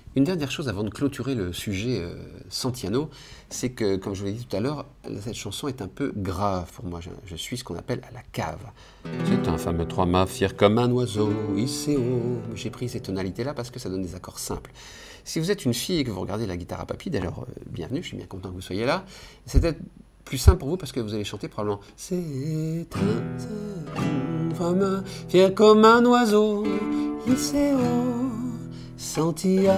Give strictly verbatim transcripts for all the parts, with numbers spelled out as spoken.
Une dernière chose avant de clôturer le sujet euh, Santiano, c'est que, comme je vous l'ai dit tout à l'heure, cette chanson est un peu grave pour moi. Je, je suis ce qu'on appelle à la cave. C'est un fameux trois mâts, fier comme un oiseau, hissé haut. J'ai pris ces tonalités-là parce que ça donne des accords simples. Si vous êtes une fille et que vous regardez la guitare à papy, d'ailleurs, euh, bienvenue, je suis bien content que vous soyez là, c'est peut-être plus simple pour vous parce que vous allez chanter probablement « C'est un femme fier comme un oiseau, hissé haut. Santiano. »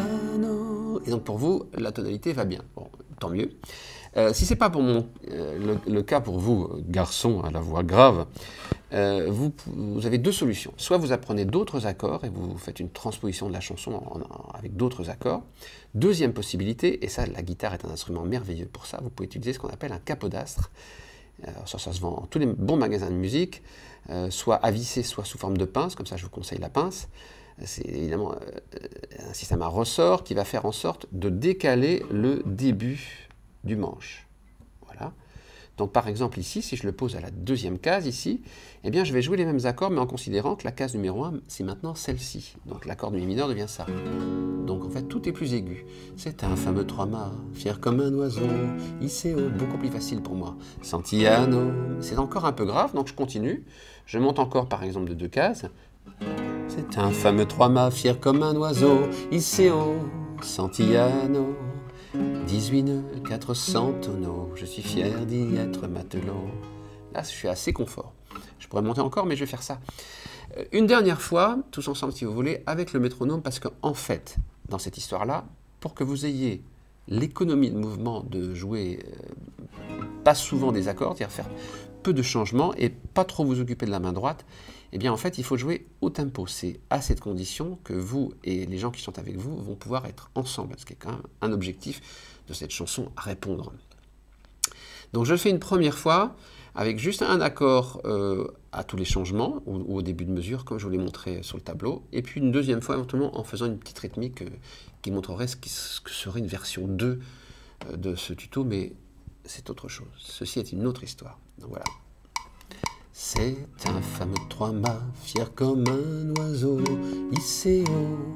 Et donc pour vous, la tonalité va bien. Bon, tant mieux. Euh, si ce n'est pas pour mon, euh, le, le cas pour vous, garçon à la voix grave, euh, vous, vous avez deux solutions. Soit vous apprenez d'autres accords et vous faites une transposition de la chanson en, en, avec d'autres accords. Deuxième possibilité, et ça, la guitare est un instrument merveilleux pour ça, vous pouvez utiliser ce qu'on appelle un capodastre. Alors ça, ça se vend dans tous les bons magasins de musique, euh, soit à visser, soit sous forme de pince, comme ça je vous conseille la pince. C'est évidemment euh, un système à ressort qui va faire en sorte de décaler le début du manche. Voilà. Donc par exemple ici, si je le pose à la deuxième case ici, eh bien je vais jouer les mêmes accords, mais en considérant que la case numéro un, c'est maintenant celle-ci. Donc l'accord de mi mineur devient ça. Donc en fait, tout est plus aigu. C'est un fameux trois mâts, fier comme un oiseau, hissé haut, beaucoup plus facile pour moi. Santiano. C'est encore un peu grave, donc je continue. Je monte encore par exemple de deux cases. C'est un fameux trois mâts, fier comme un oiseau, hissé haut, Santiano. dix-huit nœuds, quatre cents tonneaux, je suis fier d'y être matelot. Là, je suis assez confort. Je pourrais monter encore, mais je vais faire ça. Une dernière fois, tous ensemble si vous voulez, avec le métronome, parce qu'en fait, dans cette histoire-là, pour que vous ayez l'économie de mouvement de jouer euh, pas souvent des accords, c'est-à-dire faire peu de changements et pas trop vous occuper de la main droite, eh bien en fait il faut jouer au tempo. C'est à cette condition que vous et les gens qui sont avec vous vont pouvoir être ensemble, ce qui est quand même un objectif de cette chanson à répondre. Donc je le fais une première fois avec juste un accord euh, à tous les changements, ou, ou au début de mesure, comme je vous l'ai montré sur le tableau, et puis une deuxième fois éventuellement en faisant une petite rythmique euh, qui montrerait ce, qui, ce que serait une version deux euh, de ce tuto, mais c'est autre chose. Ceci est une autre histoire. Donc voilà. C'est un fameux trois mâts, fier comme un oiseau, hissé haut,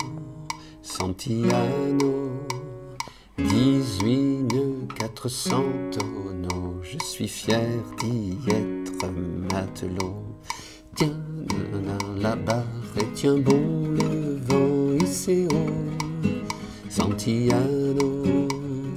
Santiano. dix-huit nœuds, quatre cents tonneaux, je suis fier d'y être matelot. Tiens la barre et tiens bon le vent, hissé haut, Santiano.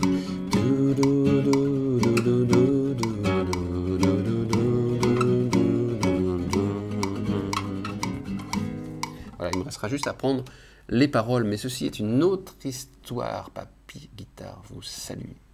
Voilà, il me restera juste à prendre les paroles, mais ceci est une autre histoire. Papy Guitare vous salue.